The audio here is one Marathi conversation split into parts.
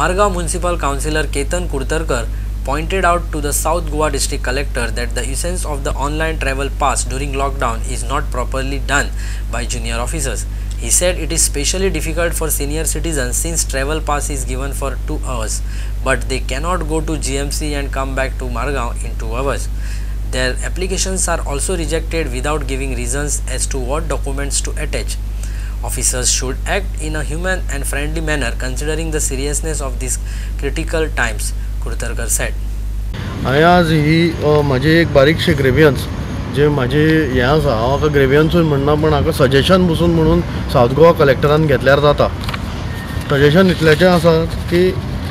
Margao Municipal Councillor Ketan Kurtarkar pointed out to the South Goa District Collector that the essence of the online travel pass during lockdown is not properly done by junior officers. He said it is especially difficult for senior citizens since travel pass is given for 2 hours, but they cannot go to GMC and come back to Margao in 2 hours. Their applications are also rejected without giving reasons as to what documents to attach. Officers should act in a human and friendly manner considering the seriousness of these critical times, Kurtarkar said. आज ही माझी एक बारीकशी ग्रेवियन्स जे माझे हें आसा हांव हाका ग्रेवियन्सूय म्हणना पण हाका सजेशन बसून म्हणून सावथ गोवा कलेक्टरान घेतल्यार जाता. सजेशन इतलेंचें आसा की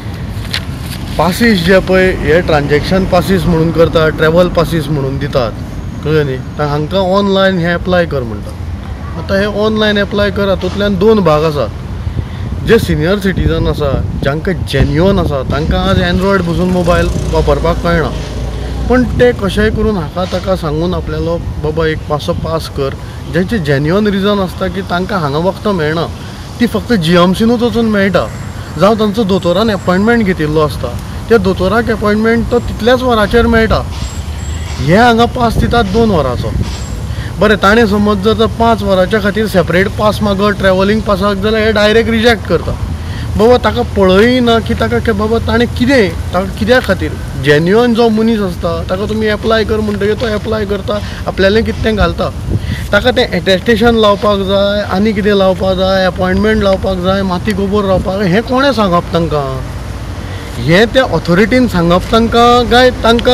पासीस जे पळय हे ट्रान्जॅक्शन पासीस म्हणून करतात, ट्रॅव्हल पासीस म्हणून दितात, कळ्ळें न्ही. हांकां ऑनलायन हे एप्लाय कर म्हणटात. आतां हे ऑनलायन एप्लाय कर, हातूंतल्यान 2 भाग आसात. जे सिनियर सिटीजन आसा जांकां जेन्युअन आसा तांकां आज एंड्रॉयड बसून मोबायल वापरपाक कळना, पण ते कशेंय करून हाका ताका सांगून आपल्यालो बाबा एक पासो पास कर. जेंचे जेन्युअन रिजन आसता की तांकां हांगा वखदां मेळना, ती फक्त GMCनूच वचून मेळटा, जावं तांचो दोतोरान अपॉयंटमेंट घेतिल्लो आसता, त्या दोतोराक अपॉयंटमेंट तो तितल्याच वरांचेर मेळटा. हे हांगा पास दितात 2 वरांचो. बरें, ताणें समज जर 5 वरांच्या खातीर सेपरेट पास मागत ट्रॅव्हलिंग पासाक जाल्यार हे डायरेक्ट रिजेक्ट करता. बाबा ताका पळय ना की ताका बाबा ताणें ताका कित्या खातीर जेन्युअन जो मनीस आसता ताका तुमी एप्लाय कर म्हणटकीर तो एप्लाय करता, आपल्यालें कितें तें घालता. ताका तें एटेस्टेशन लावपाक जाय, आनी कितें लावपाक जाय, अपॉयंटमेंट लावपाक जाय, माती गोबोर लावपाक जाय, हें कोणें सांगप तांकां? हें त्या ऑथॉरिटीन सांगप तांकां काय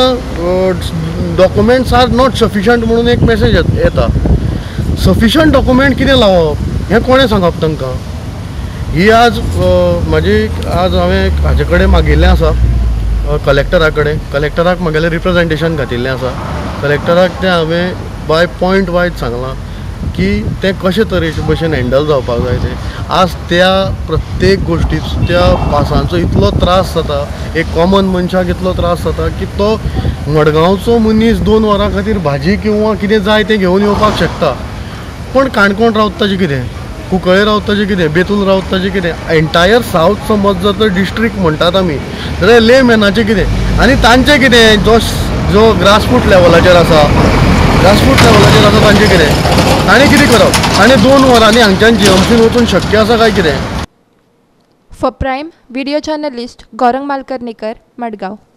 तांकां डॉक्युमेंट्स आर नॉट सफिशंट म्हणून एक मॅसेज येता. सफिशंट डॉक्युमेंट कितें लावप हें कोणें सांगप तांकां? ही आज आज हांवें हाजे कडेन मागिल्लें आसा कलेक्टरा कडेन. कलेक्टराक मागेलें रिप्रेजेंटेशन घातिल्लें आसा. कलेक्टराक तें हांवें बाय पॉयंट वायज सांगलां की तें कशे तरेचे भशेन हँडल जावपाक जाय तें. आज त्या प्रत्येक गोश्टी त्या पासांचो इतलो त्रास जाता, एक कॉमन मनशाक इतलो त्रास जाता की तो मडगांवचो मनीस 2 वरां खातीर भाजी किंवा कितें जाय तें घेवन येवपाक शकता, पण काणकोण रावता ताजें कितें, कुंकळे रावता ताजें कितें, बेतूल रावता ताजें कितें, एंटायर सावथ समज जर तर डिस्ट्रिक्ट म्हणटात आमी जाल्यार लेमॅनाचें कितें आनी तांचें कितें जो ग्रासरूट लेवलाचेर आसा तांचें कितें, ताणें कितें करप? ताणें 2 वरांनी हांगच्यान GMCन वचून शक्य आसा काय कितें? For prime video journalist Gaurang Malkarnikar, Madgaon.